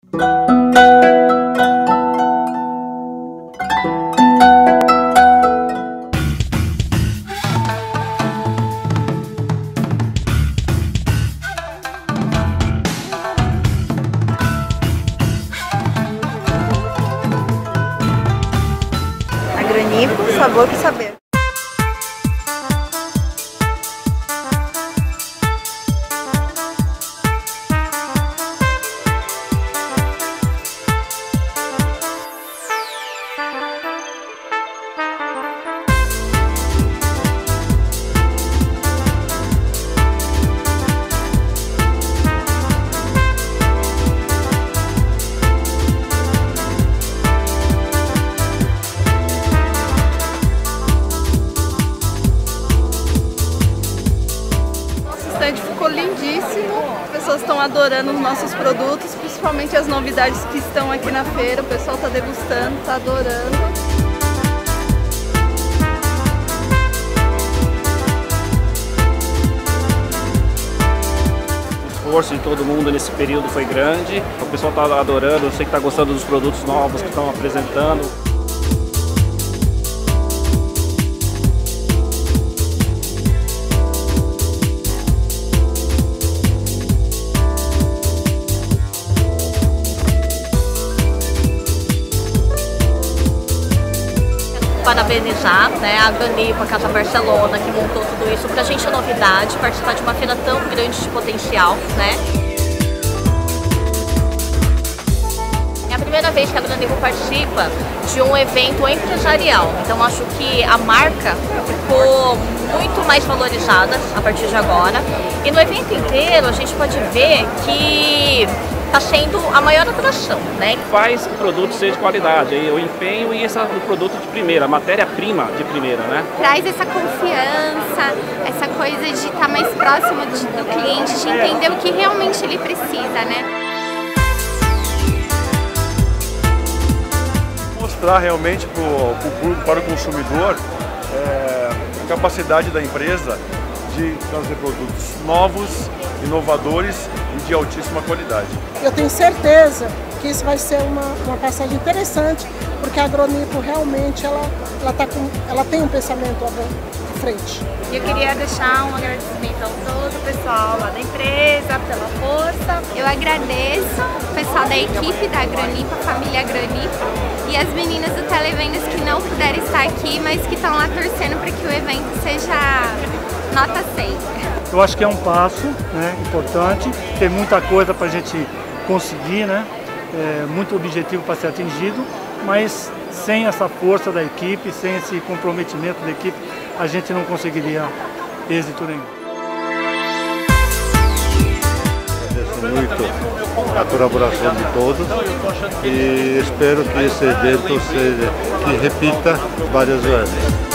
Granipo, sabor que saber. Ficou lindíssimo, as pessoas estão adorando os nossos produtos, principalmente as novidades que estão aqui na feira, o pessoal está degustando, está adorando. O esforço de todo mundo nesse período foi grande, o pessoal está adorando, eu sei que está gostando dos produtos novos que estão apresentando. Parabenizar, né, a Granipo, a Casa Barcelona, que montou tudo isso. Pra gente é novidade participar de uma feira tão grande de potencial, né? É a primeira vez que a Granipo participa de um evento empresarial. Então acho que a marca ficou muito mais valorizada a partir de agora. E no evento inteiro a gente pode ver que está sendo a maior atração, né? Faz o produto ser de qualidade, o empenho e o produto de primeira, a matéria-prima de primeira, né? Traz essa confiança, essa coisa de estar mais próximo do cliente, de entender o que realmente ele precisa, né? Mostrar realmente para o consumidor a capacidade da empresa de trazer produtos novos, inovadores e de altíssima qualidade. Eu tenho certeza que isso vai ser uma passagem interessante, porque a Granipo realmente ela tem um pensamento à frente. E eu queria deixar um agradecimento a todo o pessoal lá da empresa pela força. Eu agradeço o pessoal da equipe da Granipo, a família Granipo, e as meninas do Televendas que não puderam estar aqui, mas que estão lá torcendo para que o evento seja nota 100. Eu acho que é um passo, né, importante, tem muita coisa para a gente conseguir, né, muito objetivo para ser atingido, mas sem essa força da equipe, sem esse comprometimento da equipe, a gente não conseguiria êxito nenhum. Agradeço muito a colaboração de todos e espero que esse evento se repita várias vezes.